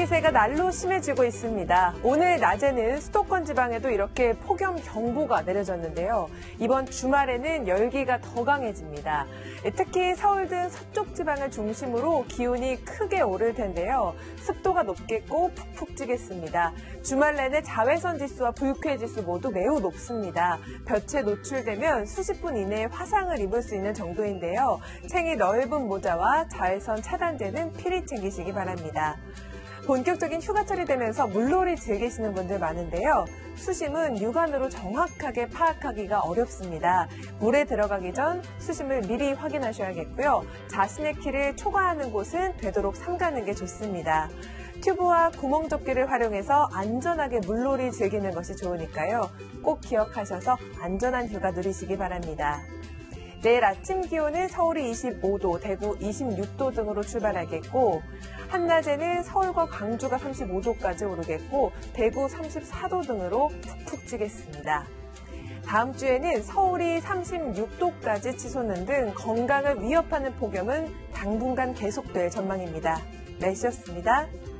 기세가 날로 심해지고 있습니다. 오늘 낮에는 수도권 지방에도 이렇게 폭염경보가 내려졌는데요. 이번 주말에는 열기가 더 강해집니다. 특히 서울 등 서쪽 지방을 중심으로 기온이 크게 오를 텐데요. 습도가 높겠고 푹푹 찌겠습니다. 주말 내내 자외선 지수와 불쾌 지수 모두 매우 높습니다. 볕에 노출되면 수십 분 이내에 화상을 입을 수 있는 정도인데요. 챙이 넓은 모자와 자외선 차단제는 필히 챙기시기 바랍니다. 본격적인 휴가철이 되면서 물놀이 즐기시는 분들 많은데요. 수심은 육안으로 정확하게 파악하기가 어렵습니다. 물에 들어가기 전 수심을 미리 확인하셔야겠고요. 자신의 키를 초과하는 곳은 되도록 삼가는 게 좋습니다. 튜브와 구멍접기를 활용해서 안전하게 물놀이 즐기는 것이 좋으니까요. 꼭 기억하셔서 안전한 휴가 누리시기 바랍니다. 내일 아침 기온은 서울이 25도, 대구 26도 등으로 출발하겠고 한낮에는 서울과 광주가 35도까지 오르겠고 대구 34도 등으로 푹푹 찌겠습니다. 다음 주에는 서울이 36도까지 치솟는 등 건강을 위협하는 폭염은 당분간 계속될 전망입니다. 날씨였습니다.